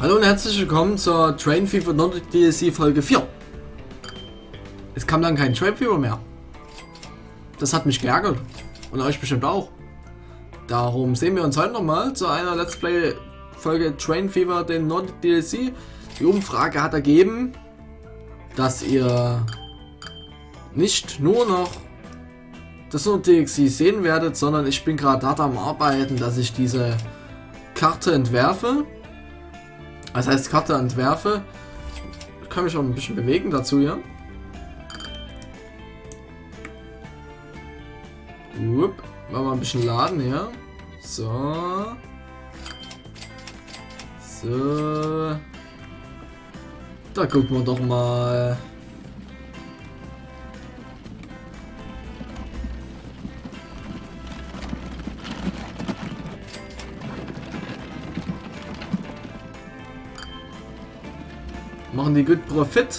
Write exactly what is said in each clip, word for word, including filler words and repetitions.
Hallo und herzlich willkommen zur Train Fever Nordic D L C Folge vier. Es kam dann kein Train Fever mehr. Das hat mich geärgert. Und euch bestimmt auch. Darum sehen wir uns heute nochmal zu einer Let's Play Folge Train Fever, den Nordic D L C. Die Umfrage hat ergeben, dass ihr nicht nur noch das Nordic D L C sehen werdet, sondern ich bin gerade hart am Arbeiten, dass ich diese Karte entwerfe. Das heißt, Karte entwerfe. Ich kann mich auch ein bisschen bewegen dazu, ja. Upp, machen wir ein bisschen laden hier. So. So. Da gucken wir doch mal. Machen die gut Profit.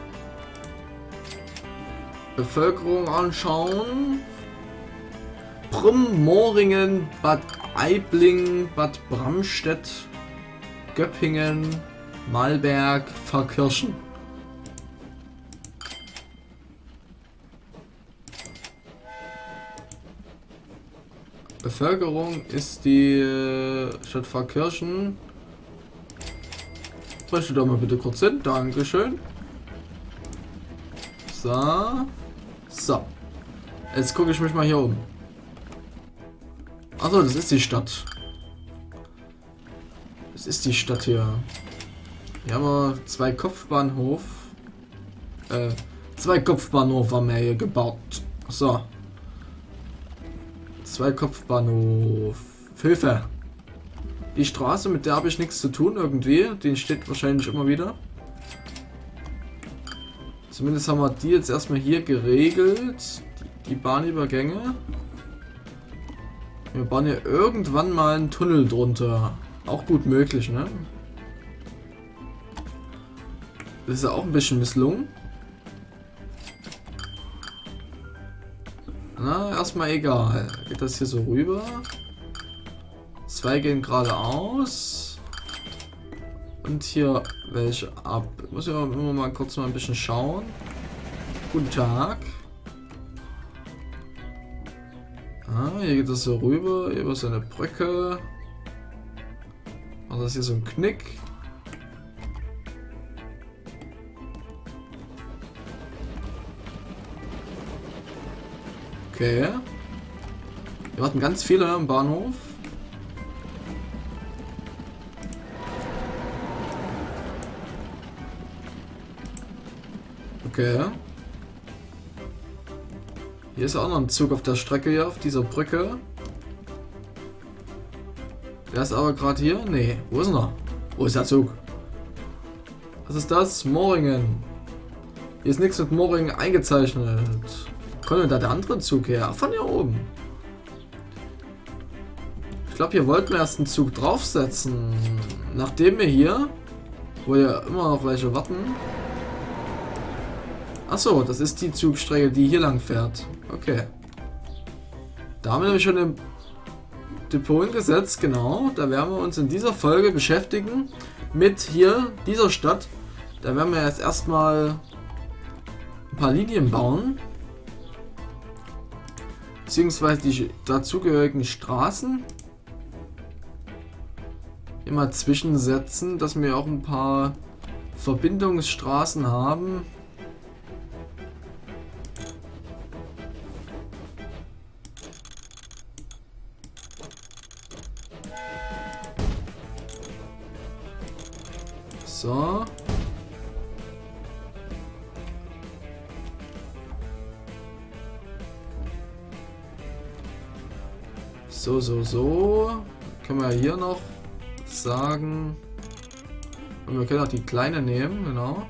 Bevölkerung anschauen. Brüm, Moringen, Bad Aibling, Bad Bramstedt, Göppingen, Malberg, Pfarrkirchen. Bevölkerung ist die äh, Stadt Pfarrkirchen. Spreche doch mal bitte kurz hin. Dankeschön. So. So. Jetzt gucke ich mich mal hier um. Achso, das ist die Stadt. Das ist die Stadt hier. Hier haben wir zwei Kopfbahnhof. Äh, zwei Kopfbahnhof haben wir hier gebaut. So. Zwei Kopfbahnhof. Hilfe. Die Straße, mit der habe ich nichts zu tun irgendwie. Die steht wahrscheinlich immer wieder. Zumindest haben wir die jetzt erstmal hier geregelt. Die, die Bahnübergänge. Wir bauen hier irgendwann mal einen Tunnel drunter. Auch gut möglich, ne? Das ist ja auch ein bisschen misslungen. Na, erstmal egal. Geht das hier so rüber? Zwei gehen geradeaus. Und hier welche ab. Muss ich immer mal kurz mal ein bisschen schauen. Guten Tag. Ah, hier geht das so rüber. Hier ist so eine Brücke. Und das ist hier so ein Knick. Okay. Wir warten ganz viele am Bahnhof. Okay. Hier ist auch noch ein Zug auf der Strecke hier, auf dieser Brücke. Der ist aber gerade hier. Nee, wo ist er? Wo ist der Zug? Was ist das? Moringen. Hier ist nichts mit Moringen eingezeichnet. Kommt denn da der andere Zug her? Von hier oben. Ich glaube, hier wollten wir erst einen Zug draufsetzen. Nachdem wir hier, wo ja immer noch welche warten. Achso, das ist die Zugstrecke, die hier lang fährt. Okay. Da haben wir nämlich schon im Depot gesetzt, genau. Da werden wir uns in dieser Folge beschäftigen mit hier dieser Stadt. Da werden wir jetzt erstmal ein paar Linien bauen. Beziehungsweise die dazugehörigen Straßen immer zwischensetzen, dass wir auch ein paar Verbindungsstraßen haben. So. So, so, so. Können wir hier noch sagen. Und wir können auch die kleine nehmen, genau.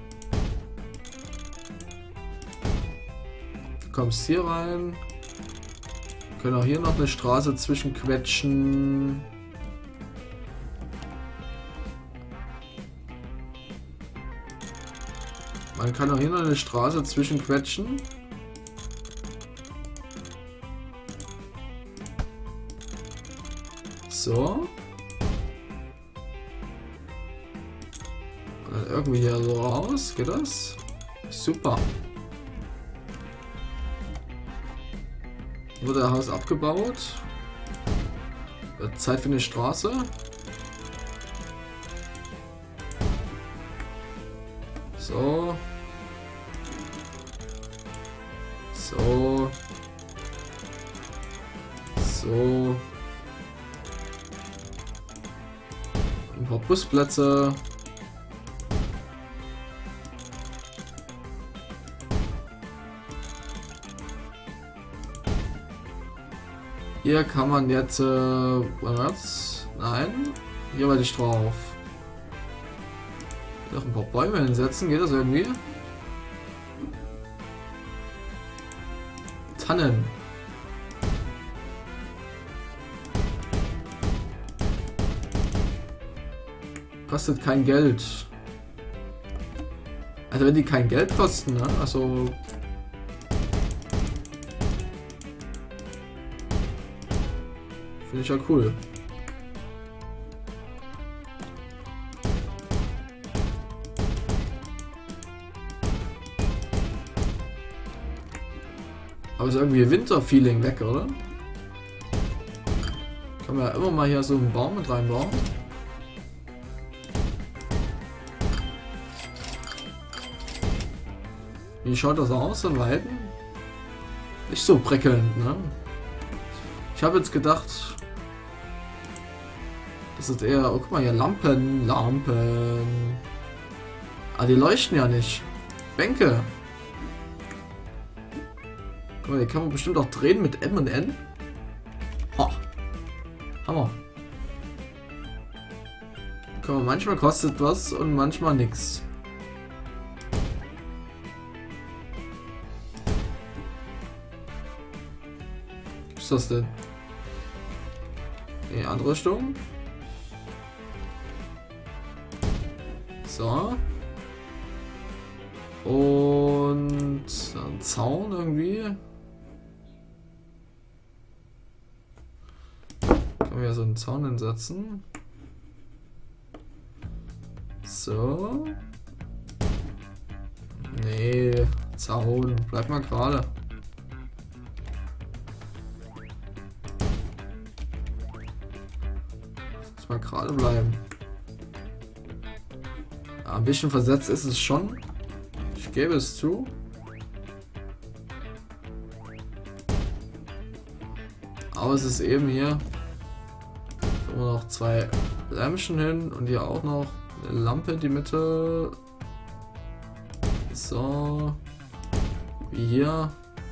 Du kommst hier rein. Wir können auch hier noch eine Straße zwischenquetschen. Man kann auch hier noch eine Straße zwischenquetschen. So. Dann irgendwie hier so raus. Geht das? Super. Wurde das Haus abgebaut. Wird Zeit für eine Straße. So. So. So. Ein paar Busplätze. Hier kann man jetzt, äh, was? Nein, hier werde ich drauf. Noch ein paar Bäume hinsetzen, geht das irgendwie? Tannen. Kostet kein Geld. Also wenn die kein Geld kosten, ne? Also finde ich ja cool. Aber ist irgendwie Winterfeeling weg, oder? Kann man ja immer mal hier so einen Baum mit reinbauen. Wie schaut das aus in Weiden? Nicht so prickelnd, ne? Ich habe jetzt gedacht, das ist eher, oh guck mal hier, Lampen, Lampen. Ah, die leuchten ja nicht. Bänke. Guck mal, die kann man bestimmt auch drehen mit M und N. Ha. Hammer. Guck mal, manchmal kostet was und manchmal nix. Was ist das denn? In die andere Richtung. So. Und ein Zaun irgendwie. Können wir ja so einen Zaun hinsetzen. So. Nee, Zaun. Bleib mal gerade. Muss mal gerade bleiben. Ja, ein bisschen versetzt ist es schon. Ich gebe es zu. Aber es ist eben hier immer noch zwei Lämpchen hin und hier auch noch eine Lampe in die Mitte. So. Wie hier.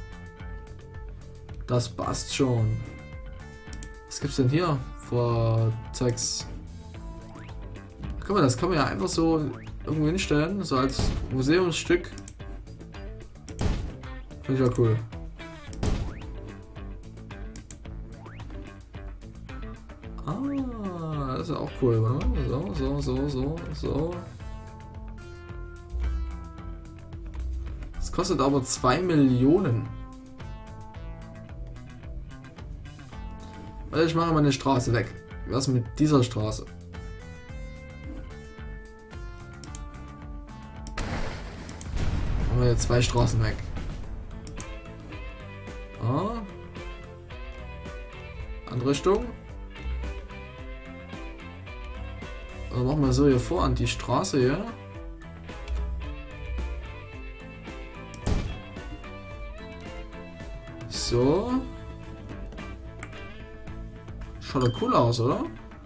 Das passt schon. Was gibt's denn hier für Zeugs? Guck mal, das kann man ja einfach so irgendwo hinstellen, so als Museumsstück. Finde ich ja cool. Ah, das ist ja auch cool, oder? So, so, so, so, so. Das kostet aber zwei Millionen. Weil ich mache mal eine Straße weg. Was mit dieser Straße? Machen wir jetzt zwei Straßen weg. Ah. Andere Richtung. Oder machen wir so hier vor an die Straße hier. So. Schaut doch cool aus, oder?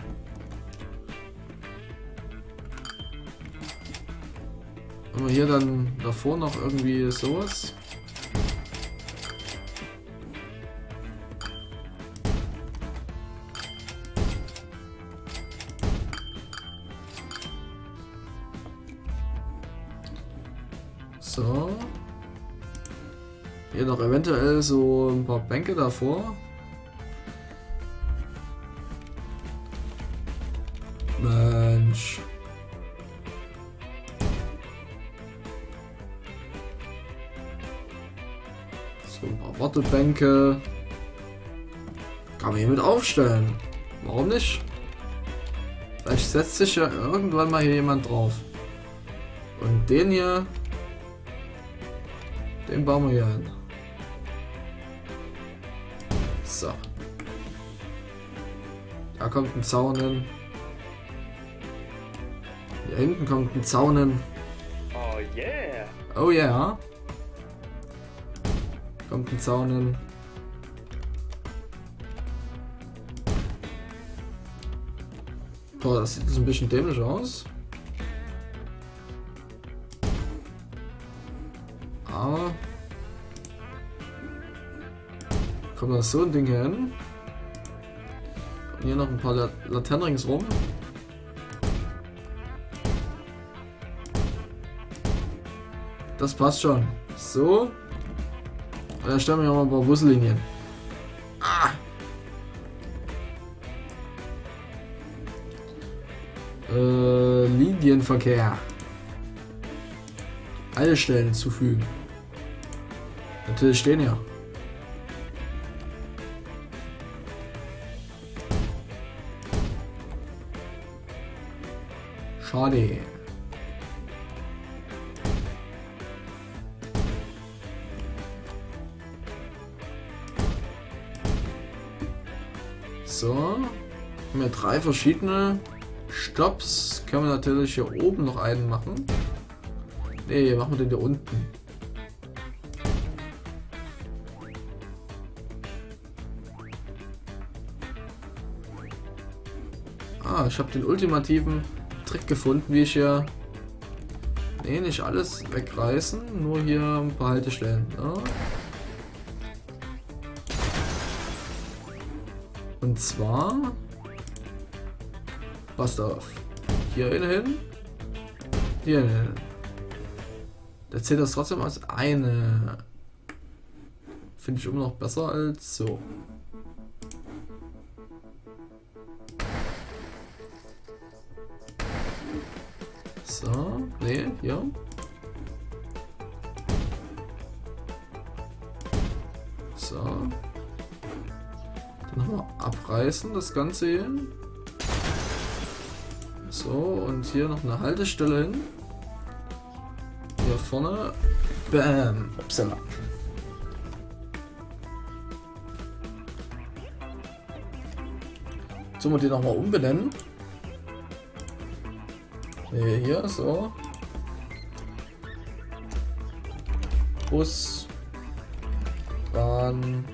Wenn wir hier dann davor noch irgendwie sowas. So. Hier noch eventuell so ein paar Bänke davor. Mensch. So ein paar Wartebänke. Kann man hier mit aufstellen. Warum nicht? Vielleicht setzt sich ja irgendwann mal hier jemand drauf. Und den hier, den bauen wir hier hin. So. Da kommt ein Zaun hin. Hier hinten kommt ein Zaun hin. Oh yeah. Oh ja. Yeah. Kommt ein Zaun hin. Boah, das sieht jetzt ein bisschen dämlich aus. Aber kommt da so ein Ding hier hin. Und hier noch ein paar La Laternen ringsrum. Das passt schon. So. Und dann stellen wir noch mal ein paar Buslinien. Ah. Äh, Linienverkehr. Haltestellen zufügen. Natürlich stehen ja. Schade. So. Haben wir drei verschiedene Stops. Können wir natürlich hier oben noch einen machen. Ne, machen wir den hier unten. Ah, ich habe den ultimativen Trick gefunden, wie ich hier... Ne, nicht alles wegreißen, nur hier ein paar Haltestellen. Ja. Und zwar... Passt auf. Hier hin. Hier hin. Da zählt das trotzdem als eine. Finde ich immer noch besser als so. So, nee, hier. So. Dann haben wir abreißen das Ganze hier. So, und hier noch eine Haltestelle hin. Hier vorne. Bam. Upsala. So, wir die nochmal umbenennen. Nee, hier, so. Bus. Bahnhof.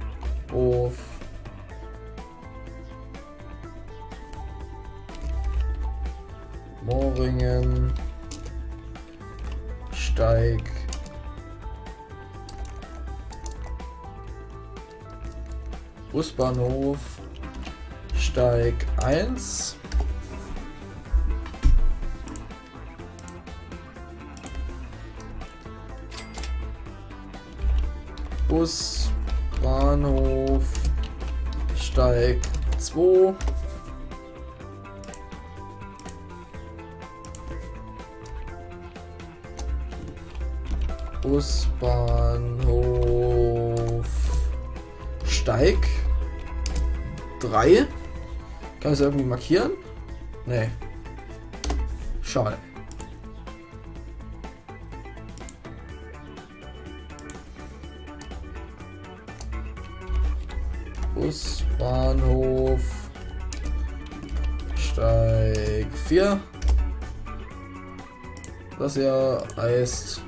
Moringen. Steig. Busbahnhof. Steig eins. Busbahnhof. Steig zwei. Busbahnhof Steig drei. Kann ich es irgendwie markieren? Nee. Schade. Busbahnhof Steig vier. Das hier heißt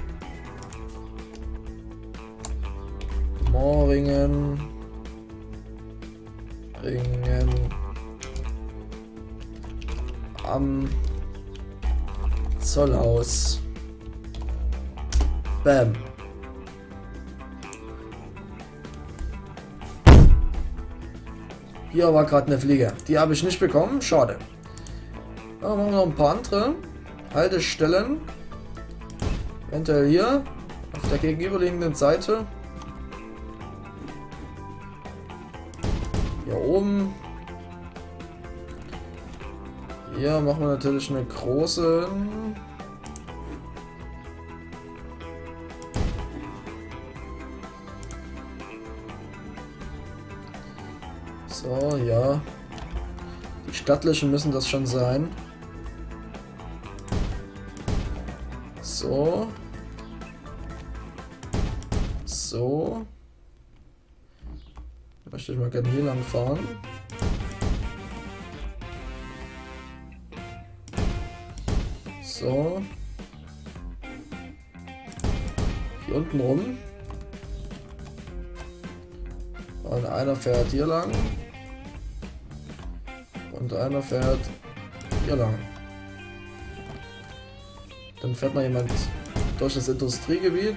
Moringen, Ringen am Zollhaus. Bam. Hier war gerade eine Fliege. Die habe ich nicht bekommen. Schade. Dann machen wir noch ein paar andere Haltestellen. Eventuell hier auf der gegenüberliegenden Seite. Hier oben. Hier machen wir natürlich eine große. So, ja. Die stattlichen müssen das schon sein. So. So. Möchte ich mal gerne hier lang fahren. So. Hier unten rum. Und einer fährt hier lang. Und einer fährt hier lang. Dann fährt mal jemand durch das Industriegebiet.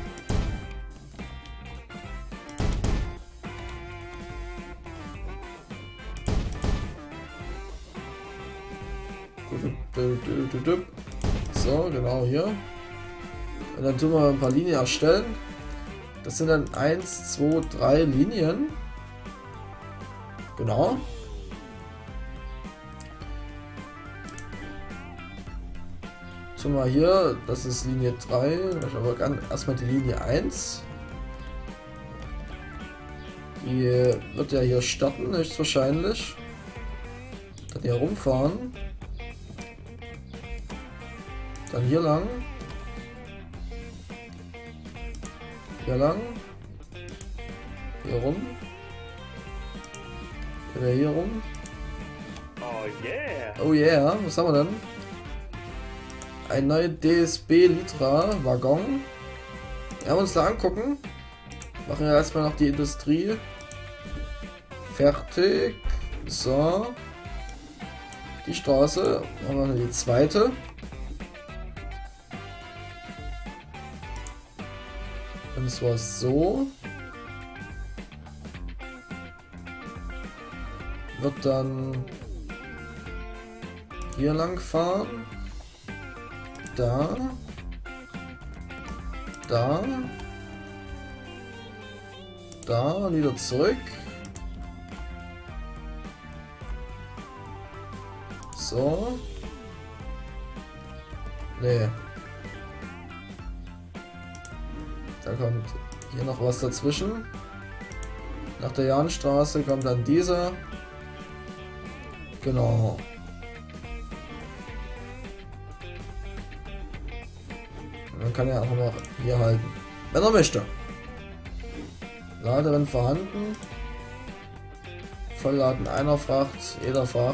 So, genau hier. Und dann tun wir ein paar Linien erstellen. Das sind dann eins, zwei, drei Linien. Genau. Tun wir hier, das ist Linie drei. Aber erstmal die Linie eins. Die wird ja hier starten, höchstwahrscheinlich. Dann hier rumfahren. Dann hier lang. Hier lang. Hier rum. Wieder hier rum. Oh yeah. Oh yeah, was haben wir denn? Ein neuer D S B Litra Waggon. Ja, wir uns da angucken. Machen wir erstmal noch die Industrie. Fertig. So. Die Straße. Machen wir die zweite. Und zwar so. Wird dann hier lang fahren. Da. Da. Da und wieder zurück. So. Nee. Da kommt hier noch was dazwischen. Nach der Jahnstraße kommt dann dieser. Genau. Man kann ja auch noch hier halten, wenn er möchte. Laderin vorhanden. Vollladen einer Fracht, jeder Fracht.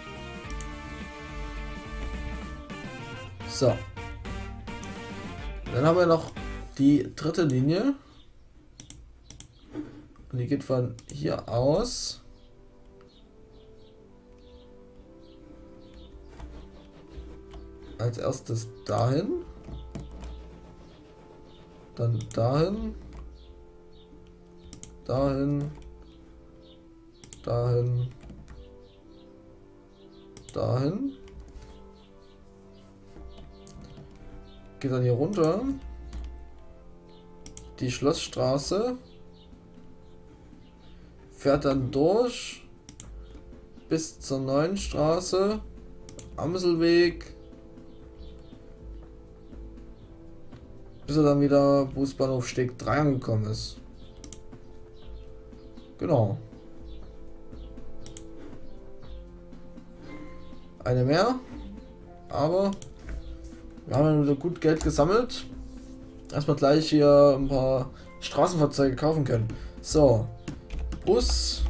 So. Dann haben wir noch die dritte Linie. Und die geht von hier aus. Als erstes dahin. Dann dahin. Dahin. Dahin. Dahin. Geht dann hier runter. Die Schlossstraße. Fährt dann durch. Bis zur neuen Straße. Amselweg. Bis er dann wieder Busbahnhof Steg drei angekommen ist. Genau. Eine mehr. Aber wir haben wieder gut Geld gesammelt. Erstmal gleich hier ein paar Straßenfahrzeuge kaufen können. So. Bus.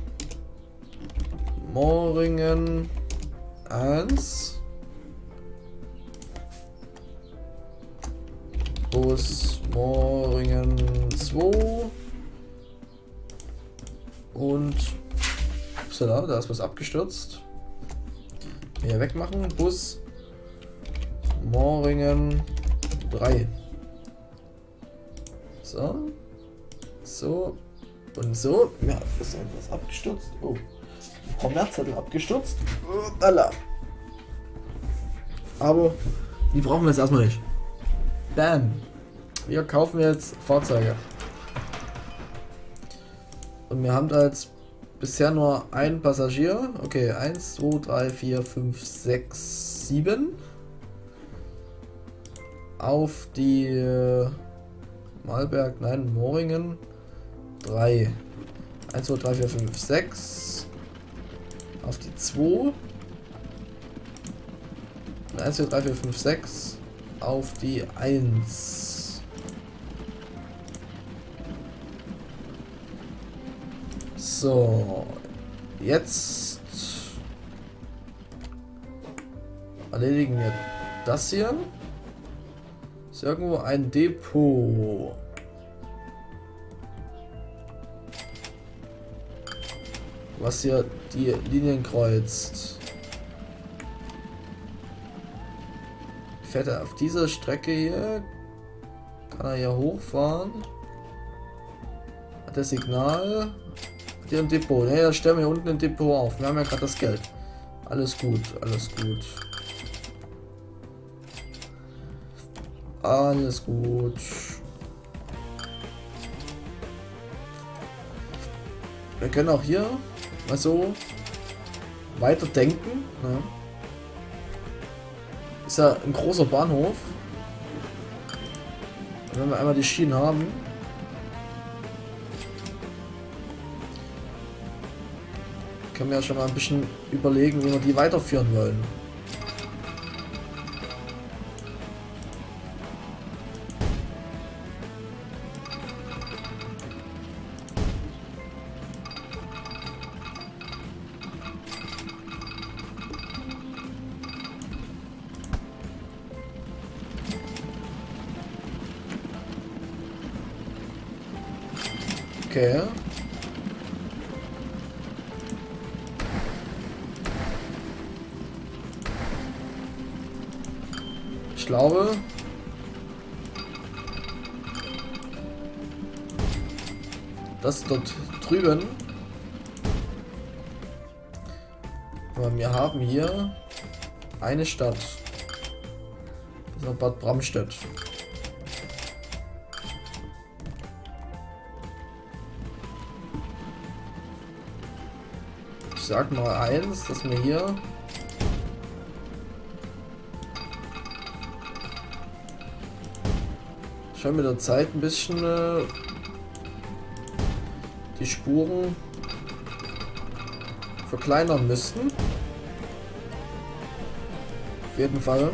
Moringen eins. Bus Moringen zwei. Und upsala, da ist was abgestürzt. Hier wegmachen. Bus Moringen drei. So. So. Und so. Ja, ist etwas abgestürzt. Oh. Kommerzzettel abgestürzt. Upsala. Aber die brauchen wir jetzt erstmal nicht. Bam. Wir kaufen jetzt Fahrzeuge. Und wir haben da jetzt bisher nur einen Passagier. Okay, eins, zwei, drei, vier, fünf, sechs, sieben. Auf die äh, Malberg, nein, Moringen. drei. eins, zwei, drei, vier, fünf, sechs. Auf die zwei. eins, zwei, drei, vier, fünf, sechs. auf die eins. So, jetzt erledigen wir das hier. Ist irgendwo ein Depot. Was hier die Linien kreuzt. Fährt er auf dieser Strecke hier? Kann er hier hochfahren? Hat er Signal? Hat hier ein Depot? Ne, da stellen wir hier unten ein Depot auf. Wir haben ja gerade das Geld. Alles gut, alles gut. Alles gut. Wir können auch hier mal so weiter denken. Ne? Ist ja ein großer Bahnhof. Und wenn wir einmal die Schienen haben, können wir ja schon mal ein bisschen überlegen, wie wir die weiterführen wollen. Okay. Ich glaube, dass dort drüben, aber wir haben hier eine Stadt. Das ist Bad Bramstedt. Ich sag mal eins, dass wir hier schon mit der Zeit ein bisschen äh, die Spuren verkleinern müssten. Auf jeden Fall.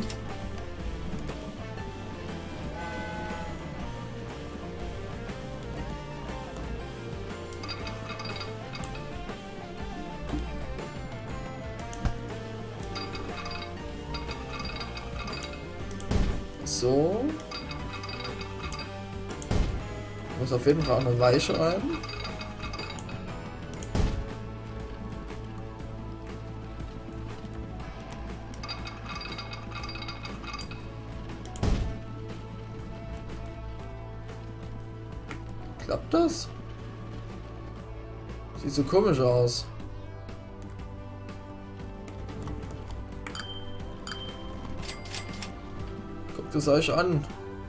So. Muss auf jeden Fall auch eine Weiche rein. Klappt das? Sieht so komisch aus. Guckt es euch an.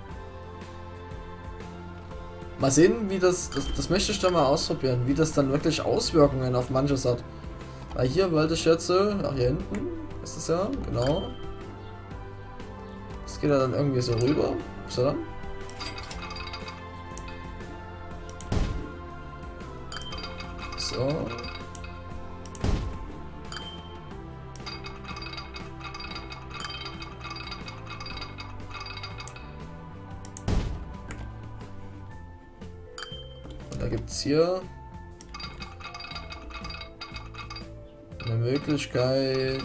Mal sehen, wie das, das, das möchte ich dann mal ausprobieren, wie das dann wirklich Auswirkungen auf manches hat. Weil hier wollte ich jetzt, ach hier hinten ist es ja, genau. Das geht ja dann irgendwie so rüber. So. So. Da gibt es hier eine Möglichkeit,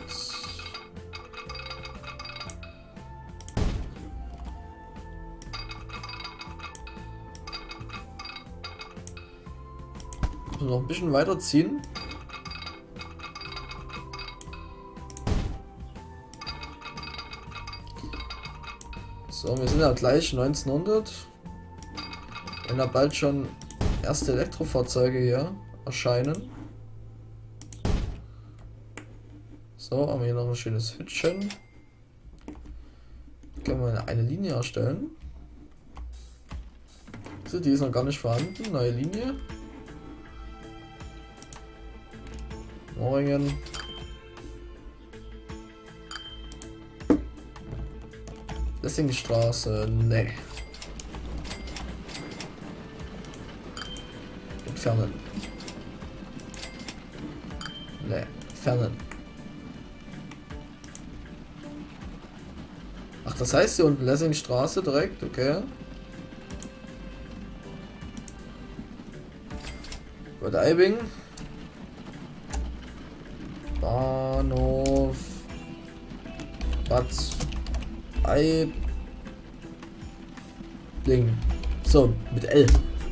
noch ein bisschen weiterziehen. So, wir sind ja gleich neunzehnhundert. Wenn da bald schon erste Elektrofahrzeuge hier erscheinen. So, haben wir hier noch ein schönes Hütchen. Können wir eine Linie erstellen. So, die ist noch gar nicht vorhanden. Neue Linie. Moringen. Lessingstraße. Nee. Entfernen. Ne, entfernen. Ach, das heißt hier unten Lessingstraße direkt, okay. Bad Aibing. Bahnhof. Bad Aibing. So, mit L.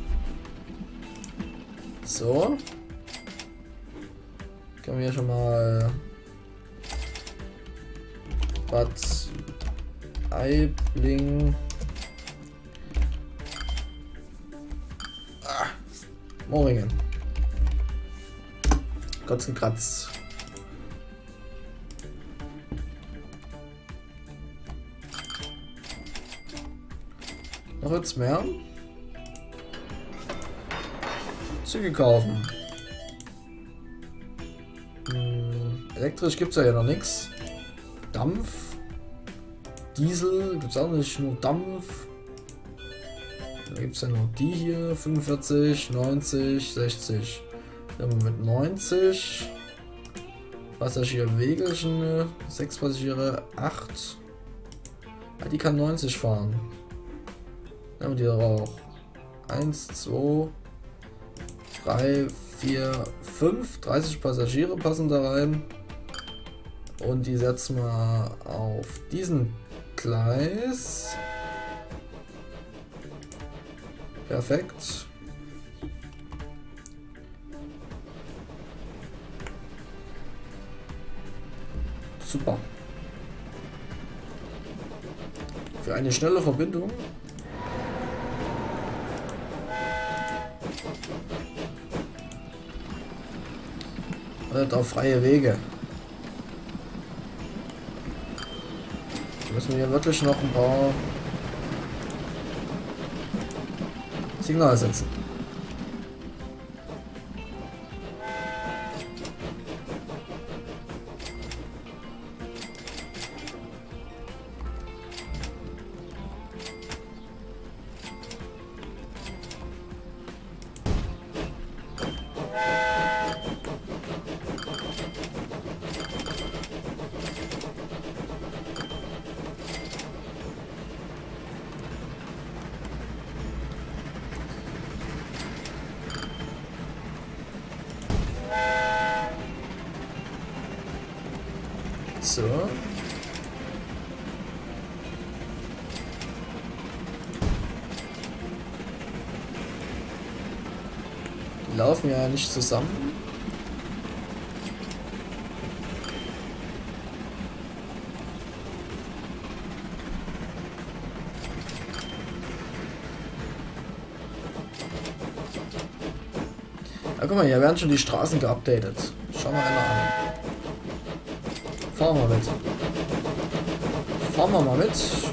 So. Können wir hier schon mal Bad Aibling. Ah, Moringen. Kotzenkratz. Noch jetzt mehr. Züge kaufen. Hm, elektrisch gibt es ja hier noch nichts. Dampf. Diesel gibt es auch nicht, nur Dampf. Da gibt es ja noch die hier. fünfundvierzig, neunzig, sechzig. Dann haben wir mit neunzig. Passagierwegelchen. sechs Passagiere, acht. Ah, die kann neunzig fahren. Dann haben wir die auch. eins, zwei, drei, vier, fünf. dreißig Passagiere passen da rein. Und die setzen wir auf diesen Gleis. Perfekt. Super. Für eine schnelle Verbindung. Und auf freie Wege. Müssen wir hier wirklich noch ein paar Signale setzen. So. Die laufen ja nicht zusammen. Ah, guck mal, hier werden schon die Straßen geupdatet. Schau mal einer an. Fahren wir mit. Fahren wir mal mit.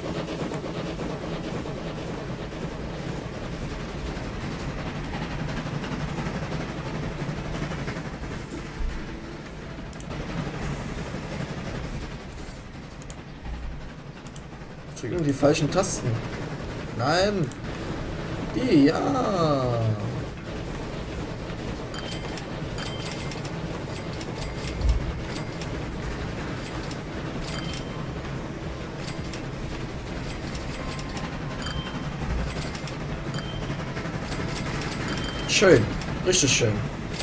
Drücken die falschen Tasten. Nein. Die, ja. Schön, richtig schön.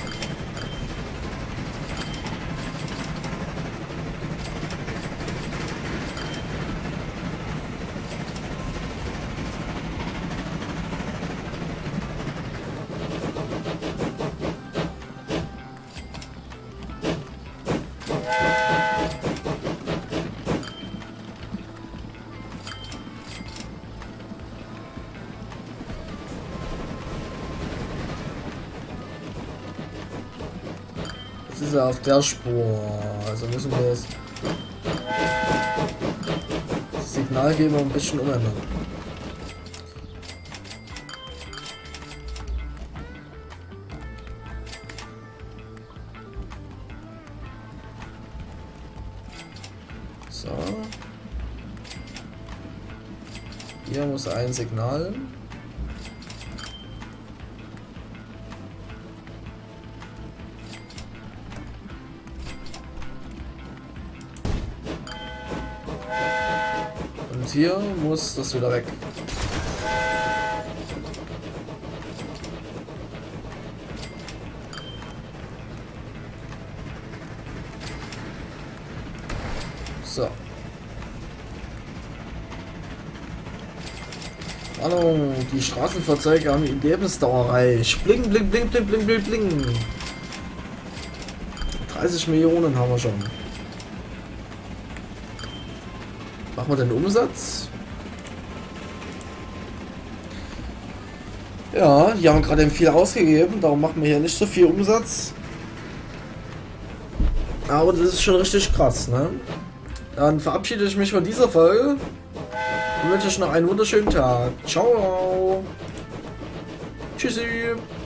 Ist er auf der Spur, also müssen wir jetzt das Signalgeber ein bisschen umändern. So, hier muss ein Signal. Und hier muss das wieder weg. So. Hallo, die Straßenfahrzeuge haben die Lebensdauer reich. Bling, bling, bling, bling, bling, bling, bling. dreißig Millionen haben wir schon. Machen wir den Umsatz? Ja, die haben gerade viel ausgegeben, darum machen wir hier nicht so viel Umsatz. Aber das ist schon richtig krass, ne? Dann verabschiede ich mich von dieser Folge und wünsche euch noch einen wunderschönen Tag. Ciao. Tschüssi.